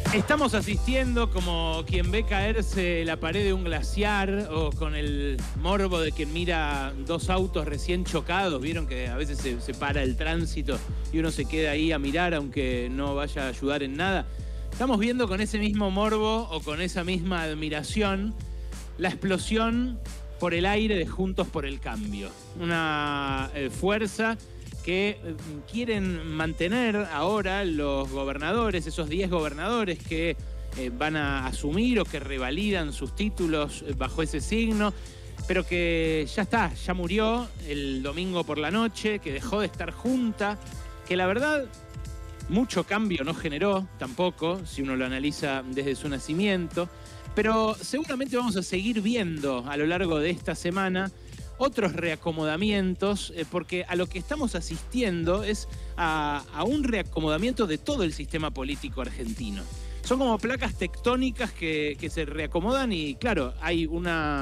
Estamos asistiendo como quien ve caerse la pared de un glaciar o con el morbo de quien mira dos autos recién chocados. Vieron que a veces se para el tránsito y uno se queda ahí a mirar aunque no vaya a ayudar en nada. Estamos viendo con ese mismo morbo o con esa misma admiración la explosión por el aire de Juntos por el Cambio. Una fuerza que quieren mantener ahora los gobernadores, esos 10 gobernadores que van a asumir o que revalidan sus títulos bajo ese signo, pero que ya está, ya murió el domingo por la noche, que dejó de estar junta, que la verdad mucho cambio no generó tampoco, si uno lo analiza desde su nacimiento, pero seguramente vamos a seguir viendo a lo largo de esta semana otros reacomodamientos, porque a lo que estamos asistiendo es a un reacomodamiento de todo el sistema político argentino. Son como placas tectónicas que se reacomodan y claro, hay un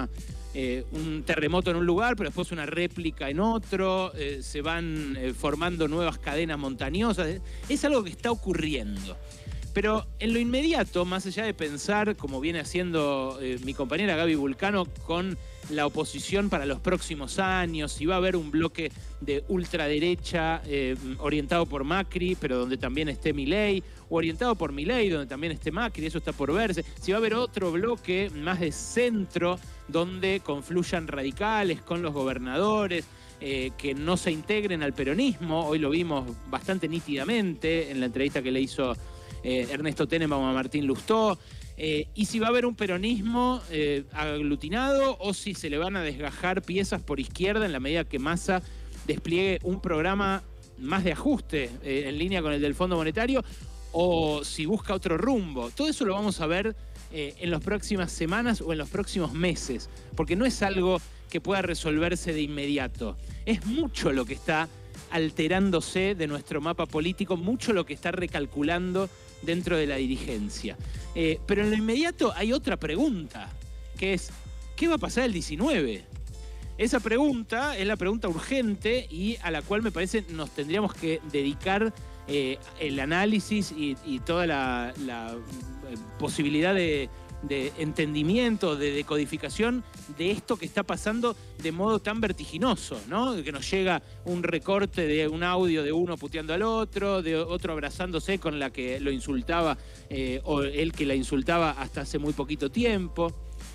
terremoto en un lugar, pero después una réplica en otro, se van formando nuevas cadenas montañosas. Es algo que está ocurriendo. Pero en lo inmediato, más allá de pensar, como viene haciendo mi compañera Gaby Vulcano, con la oposición para los próximos años, si va a haber un bloque de ultraderecha orientado por Macri, pero donde también esté Milei, o orientado por Milei, donde también esté Macri, eso está por verse. Si va a haber otro bloque más de centro, donde confluyan radicales con los gobernadores, que no se integren al peronismo. Hoy lo vimos bastante nítidamente en la entrevista que le hizo Ernesto Tenenbaum a Martín Lustó. Y si va a haber un peronismo aglutinado o si se le van a desgajar piezas por izquierda en la medida que Massa despliegue un programa más de ajuste en línea con el del Fondo Monetario, o si busca otro rumbo. Todo eso lo vamos a ver en las próximas semanas o en los próximos meses, porque no es algo que pueda resolverse de inmediato. Es mucho lo que está alterándose de nuestro mapa político, mucho lo que está recalculando dentro de la dirigencia. Pero en lo inmediato hay otra pregunta, que es, ¿qué va a pasar el 19? Esa pregunta es la pregunta urgente y a la cual me parece nos tendríamos que dedicar el análisis y toda la posibilidad de entendimiento, de decodificación de esto que está pasando de modo tan vertiginoso, ¿no? Que nos llega un recorte de un audio de uno puteando al otro, de otro abrazándose con la que lo insultaba o el que la insultaba hasta hace muy poquito tiempo.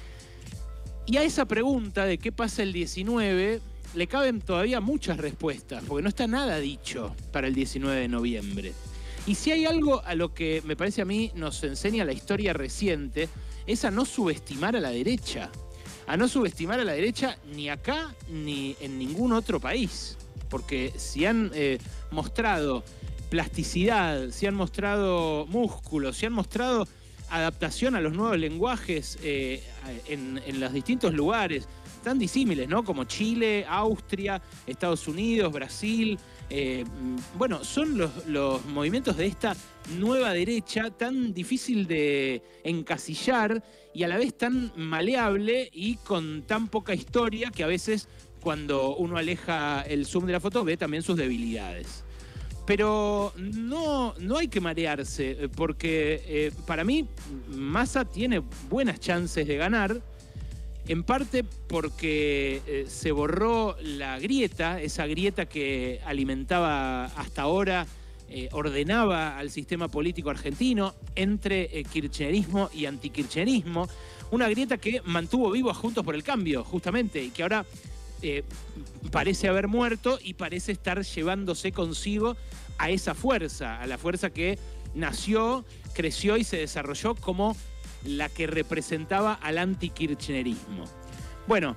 Y a esa pregunta de qué pasa el 19 le caben todavía muchas respuestas, porque no está nada dicho para el 19 de noviembre. Y si hay algo a lo que me parece a mí nos enseña la historia reciente, es a no subestimar a la derecha. A no subestimar a la derecha ni acá ni en ningún otro país. Porque si han mostrado plasticidad, si han mostrado músculo, si han mostrado adaptación a los nuevos lenguajes en los distintos lugares tan disímiles, ¿no? Como Chile, Austria, Estados Unidos, Brasil. Bueno, son los movimientos de esta nueva derecha tan difícil de encasillar y a la vez tan maleable y con tan poca historia que a veces cuando uno aleja el zoom de la foto ve también sus debilidades. Pero no hay que marearse porque para mí Massa tiene buenas chances de ganar. En parte porque se borró la grieta, esa grieta que alimentaba hasta ahora, ordenaba al sistema político argentino entre kirchnerismo y antikirchnerismo. Una grieta que mantuvo vivo a Juntos por el Cambio, justamente, y que ahora parece haber muerto y parece estar llevándose consigo a esa fuerza, a la fuerza que nació, creció y se desarrolló como la que representaba al antikirchnerismo. Bueno,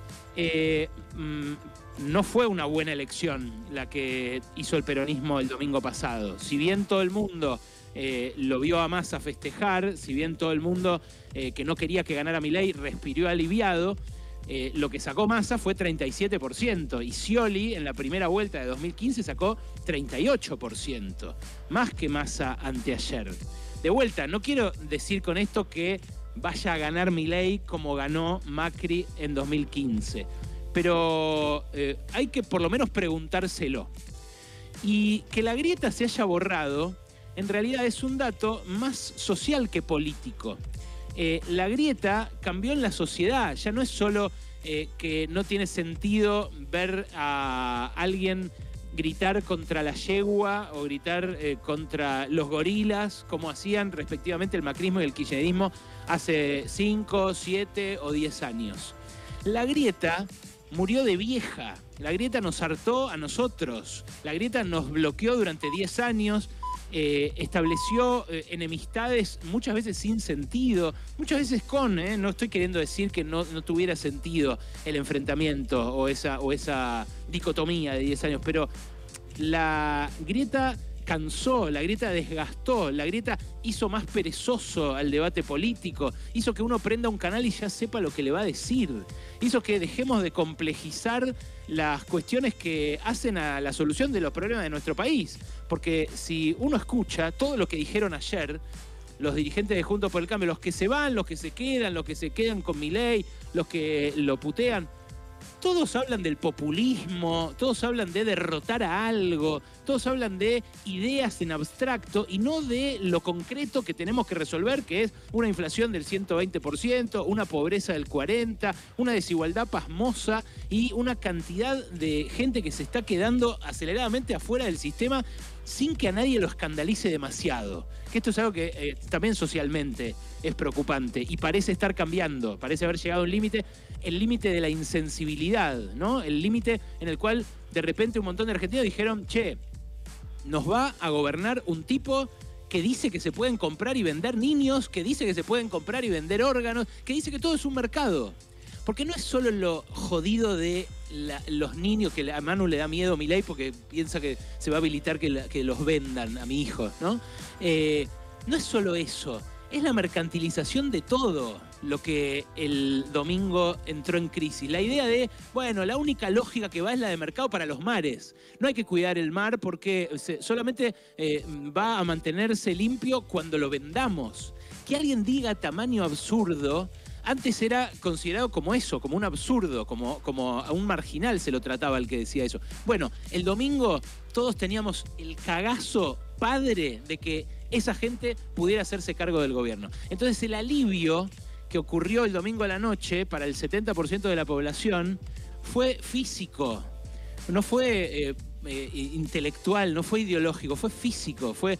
no fue una buena elección la que hizo el peronismo el domingo pasado. Si bien todo el mundo lo vio a Massa festejar, si bien todo el mundo que no quería que ganara Milei respiró aliviado, lo que sacó Massa fue 37%, y Scioli en la primera vuelta de 2015 sacó 38%, más que Massa anteayer. De vuelta, no quiero decir con esto que vaya a ganar Milei como ganó Macri en 2015, pero hay que por lo menos preguntárselo. Y que la grieta se haya borrado en realidad es un dato más social que político. La grieta cambió en la sociedad, ya no es solo que no tiene sentido ver a alguien gritar contra la yegua o gritar contra los gorilas, como hacían respectivamente el macrismo y el kirchnerismo hace 5, 7 o 10 años. La grieta murió de vieja, la grieta nos hartó a nosotros, la grieta nos bloqueó durante 10 años, estableció enemistades muchas veces sin sentido, muchas veces no estoy queriendo decir que no tuviera sentido el enfrentamiento o esa dicotomía de 10 años, pero la grieta cansó, la grieta desgastó, la grieta hizo más perezoso al debate político, hizo que uno prenda un canal y ya sepa lo que le va a decir, hizo que dejemos de complejizar las cuestiones que hacen a la solución de los problemas de nuestro país. Porque si uno escucha todo lo que dijeron ayer los dirigentes de Juntos por el Cambio, los que se van, los que se quedan con Milei, los que lo putean, todos hablan del populismo, todos hablan de derrotar a algo, todos hablan de ideas en abstracto y no de lo concreto que tenemos que resolver, que es una inflación del 120%, una pobreza del 40%, una desigualdad pasmosa y una cantidad de gente que se está quedando aceleradamente afuera del sistema sin que a nadie lo escandalice demasiado. Que esto es algo que también socialmente es preocupante y parece estar cambiando, parece haber llegado a un límite, el límite de la insensibilidad, ¿no? El límite en el cual de repente un montón de argentinos dijeron, che, nos va a gobernar un tipo que dice que se pueden comprar y vender niños, que dice que se pueden comprar y vender órganos, que dice que todo es un mercado. Porque no es solo lo jodido de los niños, que a Manu le da miedo Milei porque piensa que se va a habilitar que los vendan a mi hijo, ¿no? No es solo eso, es la mercantilización de todo lo que el domingo entró en crisis. La idea de, bueno, la única lógica que va es la de mercado para los mares. No hay que cuidar el mar porque solamente va a mantenerse limpio cuando lo vendamos. Que alguien diga tamaño absurdo, antes era considerado como eso, como un absurdo, como a un marginal se lo trataba al que decía eso. Bueno, el domingo todos teníamos el cagazo padre de que esa gente pudiera hacerse cargo del gobierno. Entonces el alivio que ocurrió el domingo a la noche para el 70% de la población fue físico, no fue intelectual, no fue ideológico, fue físico, fue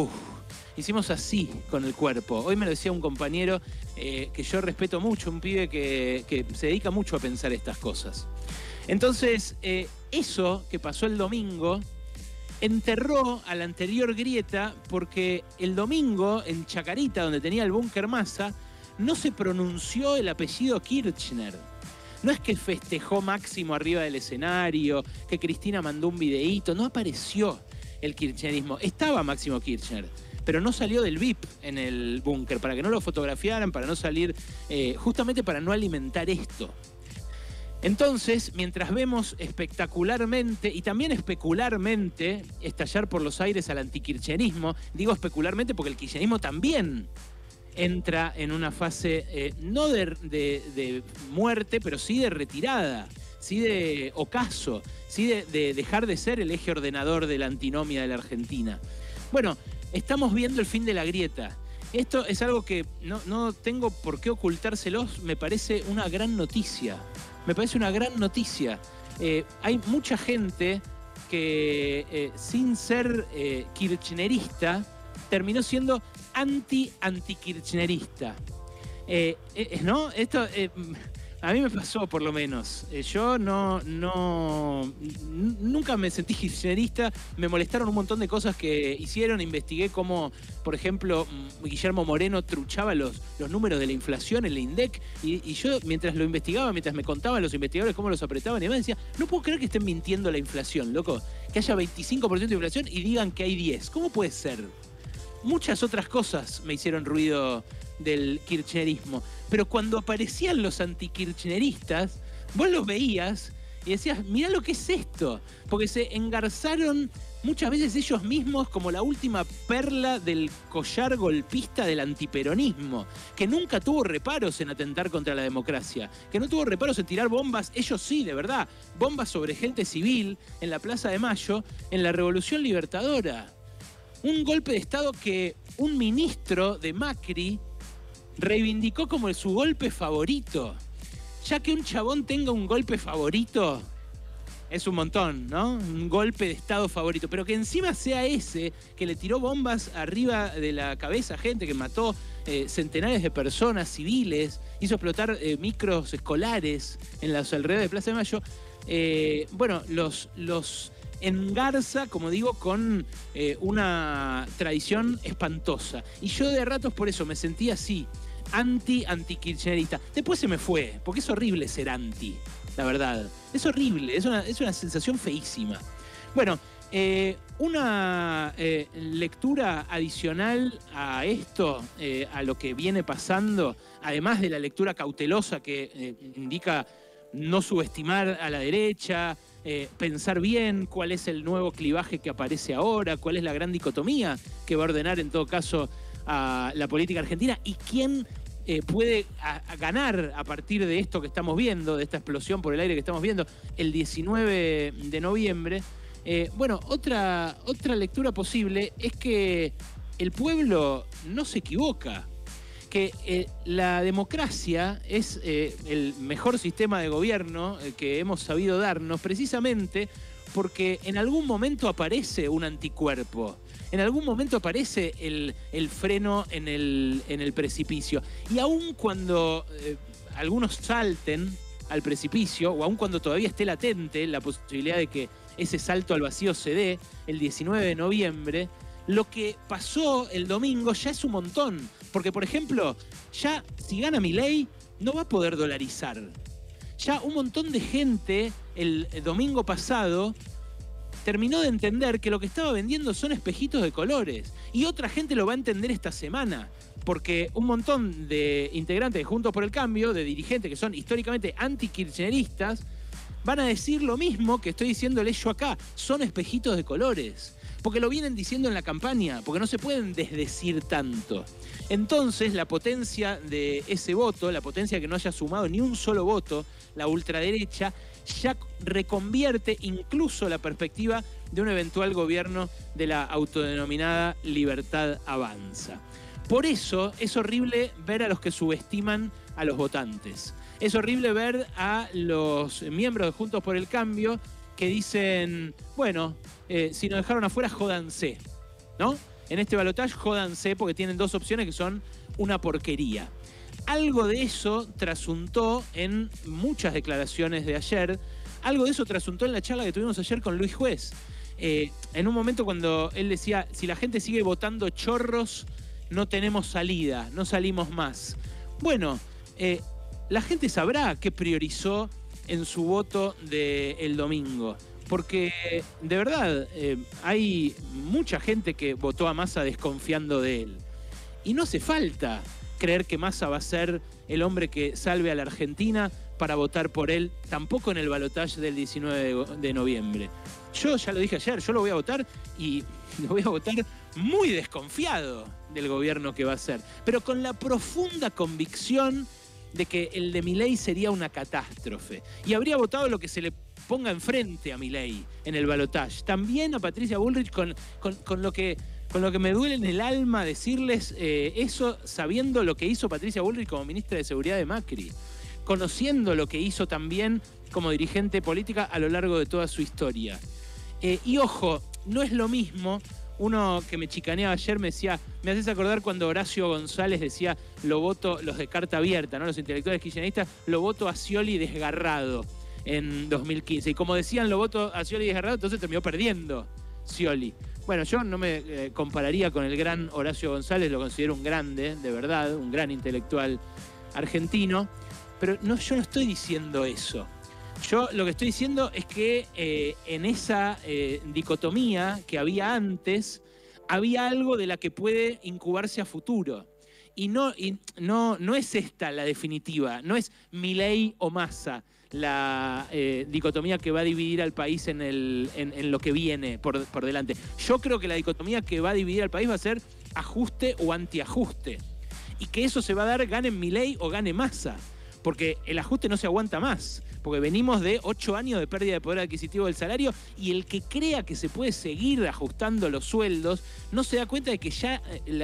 hicimos así con el cuerpo. Hoy me lo decía un compañero que yo respeto mucho, un pibe que se dedica mucho a pensar estas cosas. Entonces, eso que pasó el domingo enterró a la anterior grieta porque el domingo en Chacarita, donde tenía el búnker Massa, no se pronunció el apellido Kirchner. No es que festejó Máximo arriba del escenario, que Cristina mandó un videíto, no apareció el kirchnerismo. Estaba Máximo Kirchner, pero no salió del VIP en el búnker, para que no lo fotografiaran, para no salir, justamente para no alimentar esto. Entonces, mientras vemos espectacularmente y también especularmente estallar por los aires al antikirchnerismo, digo especularmente porque el kirchnerismo también entra en una fase no de muerte, pero sí de retirada, sí de ocaso, sí de dejar de ser el eje ordenador de la antinomia de la Argentina. Bueno, estamos viendo el fin de la grieta. Esto es algo que no tengo por qué ocultárselos, me parece una gran noticia. Me parece una gran noticia. Hay mucha gente que sin ser kirchnerista terminó siendo anti-kirchnerista. ¿No? Esto a mí me pasó, por lo menos. Yo nunca me sentí kirchnerista. Me molestaron un montón de cosas que hicieron. Investigué cómo, por ejemplo, Guillermo Moreno truchaba los números de la inflación en la INDEC. Y yo, mientras lo investigaba, mientras me contaban los investigadores cómo los apretaban, y además decía, no puedo creer que estén mintiendo la inflación, loco. Que haya 25% de inflación y digan que hay 10. ¿Cómo puede ser? Muchas otras cosas me hicieron ruido del kirchnerismo. Pero cuando aparecían los antikirchneristas, vos los veías y decías, mirá lo que es esto. Porque se engarzaron muchas veces ellos mismos como la última perla del collar golpista del antiperonismo, que nunca tuvo reparos en atentar contra la democracia, que no tuvo reparos en tirar bombas, ellos sí, de verdad, bombas sobre gente civil en la Plaza de Mayo, en la Revolución Libertadora. Un golpe de Estado que un ministro de Macri reivindicó como su golpe favorito. Ya que un chabón tenga un golpe favorito, es un montón, ¿no? Un golpe de Estado favorito. Pero que encima sea ese, que le tiró bombas arriba de la cabeza a gente, que mató centenares de personas civiles, hizo explotar micros escolares en los alrededores de Plaza de Mayo. Bueno, los engarza, como digo, con una tradición espantosa. Y yo de ratos por eso me sentí así, anti-kirchnerista. Después se me fue, porque es horrible ser anti, la verdad. Es horrible, es una sensación feísima. Bueno, una lectura adicional a esto, a lo que viene pasando, además de la lectura cautelosa que indica no subestimar a la derecha, pensar bien cuál es el nuevo clivaje que aparece ahora, cuál es la gran dicotomía que va a ordenar en todo caso a la política argentina y quién puede ganar a partir de esto que estamos viendo, de esta explosión por el aire que estamos viendo, el 19 de noviembre. Bueno, otra lectura posible es que el pueblo no se equivoca, que la democracia es el mejor sistema de gobierno que hemos sabido darnos precisamente porque en algún momento aparece un anticuerpo. En algún momento aparece el freno en el precipicio. Y aun cuando algunos salten al precipicio, o aun cuando todavía esté latente la posibilidad de que ese salto al vacío se dé el 19 de noviembre, lo que pasó el domingo ya es un montón. Porque, por ejemplo, ya si gana Milei, no va a poder dolarizar. Ya un montón de gente el domingo pasado terminó de entender que lo que estaba vendiendo son espejitos de colores. Y otra gente lo va a entender esta semana. Porque un montón de integrantes de Juntos por el Cambio, de dirigentes que son históricamente anti-kirchneristas, van a decir lo mismo que estoy diciéndoles yo acá. Son espejitos de colores. Porque lo vienen diciendo en la campaña, porque no se pueden desdecir tanto. Entonces, la potencia de ese voto, la potencia que no haya sumado ni un solo voto, la ultraderecha, ya reconvierte incluso la perspectiva de un eventual gobierno de la autodenominada Libertad Avanza. Por eso es horrible ver a los que subestiman a los votantes. Es horrible ver a los miembros de Juntos por el Cambio que dicen, bueno, si nos dejaron afuera, jódanse, ¿no? En este balotaje, jódanse porque tienen dos opciones que son una porquería. Algo de eso trasuntó en muchas declaraciones de ayer. Algo de eso trasuntó en la charla que tuvimos ayer con Luis Juez. En un momento cuando él decía, si la gente sigue votando chorros, no tenemos salida, no salimos más. Bueno, la gente sabrá qué priorizó en su voto del domingo. Porque, de verdad, hay mucha gente que votó a Massa desconfiando de él. Y no hace falta creer que Massa va a ser el hombre que salve a la Argentina para votar por él, tampoco en el balotaje del 19 de noviembre. Yo ya lo dije ayer, yo lo voy a votar y lo voy a votar muy desconfiado del gobierno que va a ser, pero con la profunda convicción de que el de Milei sería una catástrofe. Y habría votado lo que se le ponga enfrente a Milei en el balotaje. También a Patricia Bullrich con lo que me duele en el alma decirles eso, sabiendo lo que hizo Patricia Bullrich como ministra de Seguridad de Macri, conociendo lo que hizo también como dirigente política a lo largo de toda su historia. Y ojo, no es lo mismo. Uno que me chicaneaba ayer me decía, me haces acordar cuando Horacio González decía, lo voto, los de carta abierta, ¿no? Los intelectuales kirchneristas, lo voto a Scioli desgarrado en 2015. Y como decían, lo voto a Scioli desgarrado, entonces terminó perdiendo Scioli. Bueno, yo no me compararía con el gran Horacio González, lo considero un grande, de verdad, un gran intelectual argentino, pero no, yo no estoy diciendo eso. Yo lo que estoy diciendo es que en esa dicotomía que había antes, había algo de la que puede incubarse a futuro. Y no es esta la definitiva, no es Milei o Massa la dicotomía que va a dividir al país en lo que viene por delante. Yo creo que la dicotomía que va a dividir al país va a ser ajuste o antiajuste. Y que eso se va a dar, gane Milei o gane Massa. Porque el ajuste no se aguanta más. porque venimos de 8 años de pérdida de poder adquisitivo del salario, y el que crea que se puede seguir ajustando los sueldos no se da cuenta de que ya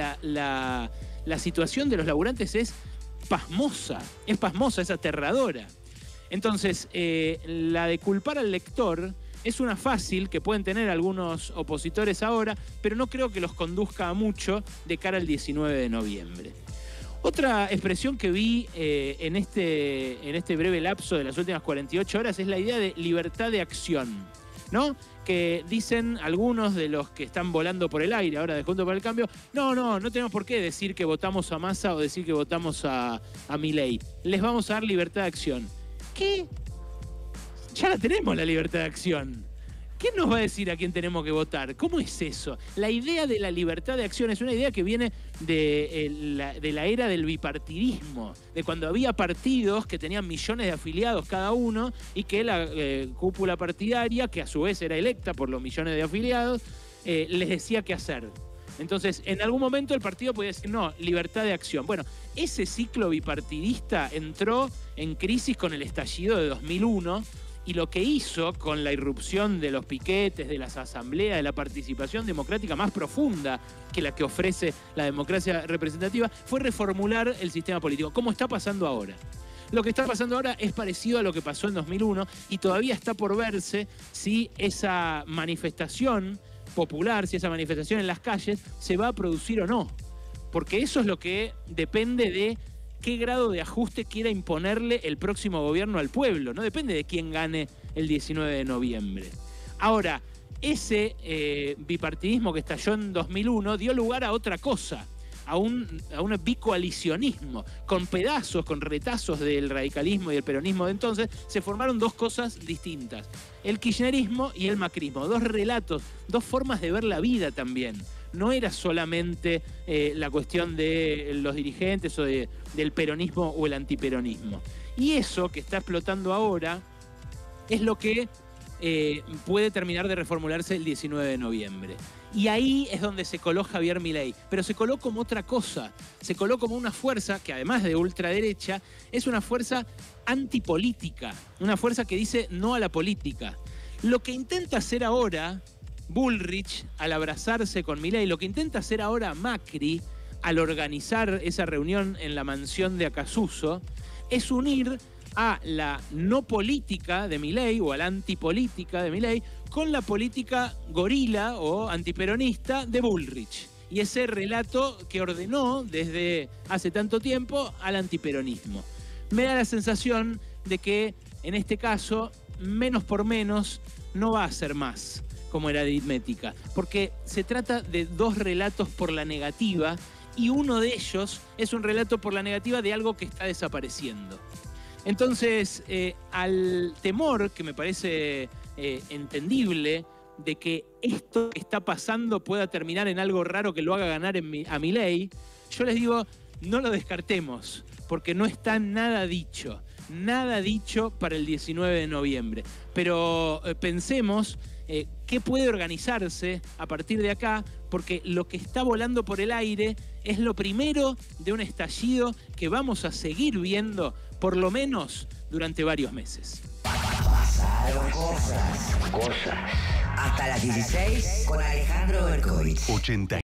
la situación de los laburantes es pasmosa, es aterradora. Entonces, la de culpar al lector es una fácil que pueden tener algunos opositores ahora, pero no creo que los conduzca a mucho de cara al 19 de noviembre. Otra expresión que vi en este breve lapso de las últimas 48 horas es la idea de libertad de acción, ¿no? Que dicen algunos de los que están volando por el aire ahora de Juntos por el Cambio, no tenemos por qué decir que votamos a Massa o decir que votamos a Milei. Les vamos a dar libertad de acción. ¿Qué? Ya la tenemos, la libertad de acción. ¿Quién nos va a decir a quién tenemos que votar? ¿Cómo es eso? La idea de la libertad de acción es una idea que viene de la era del bipartidismo, de cuando había partidos que tenían millones de afiliados cada uno y que la cúpula partidaria, que a su vez era electa por los millones de afiliados, les decía qué hacer. Entonces, en algún momento el partido podía decir, no, libertad de acción. Bueno, ese ciclo bipartidista entró en crisis con el estallido de 2001, y lo que hizo con la irrupción de los piquetes, de las asambleas, de la participación democrática más profunda que la que ofrece la democracia representativa, fue reformular el sistema político, como está pasando ahora. Lo que está pasando ahora es parecido a lo que pasó en 2001 y todavía está por verse si esa manifestación popular, si esa manifestación en las calles se va a producir o no. Porque eso es lo que depende de qué grado de ajuste quiera imponerle el próximo gobierno al pueblo. No depende de quién gane el 19 de noviembre. Ahora, ese bipartidismo que estalló en 2001 dio lugar a otra cosa, a un bicoalicionismo. Con pedazos, con retazos del radicalismo y el peronismo de entonces, se formaron dos cosas distintas. El kirchnerismo y el macrismo. Dos relatos, dos formas de ver la vida también. No era solamente la cuestión de los dirigentes o del peronismo o el antiperonismo. Y eso que está explotando ahora es lo que puede terminar de reformularse el 19 de noviembre. Y ahí es donde se coló Javier Milei. Pero se coló como otra cosa. Se coló como una fuerza que, además de ultraderecha, es una fuerza antipolítica. Una fuerza que dice no a la política. Lo que intenta hacer ahora Bullrich al abrazarse con Milei, lo que intenta hacer ahora Macri al organizar esa reunión en la mansión de Acasuso, es unir a la no política de Milei o a la antipolítica de Milei con la política gorila o antiperonista de Bullrich. Y ese relato que ordenó desde hace tanto tiempo al antiperonismo. Me da la sensación de que en este caso, menos por menos, no va a ser más como era aritmética, porque se trata de dos relatos por la negativa y uno de ellos es un relato por la negativa de algo que está desapareciendo. Entonces, al temor, que me parece entendible, de que esto que está pasando pueda terminar en algo raro que lo haga ganar a Milei, yo les digo, no lo descartemos, porque no está nada dicho para el 19 de noviembre. Pero pensemos qué puede organizarse a partir de acá, porque lo que está volando por el aire es lo primero de un estallido que vamos a seguir viendo, por lo menos durante varios meses. Pasaron cosas. Hasta las 16 con Alejandro Berkovich.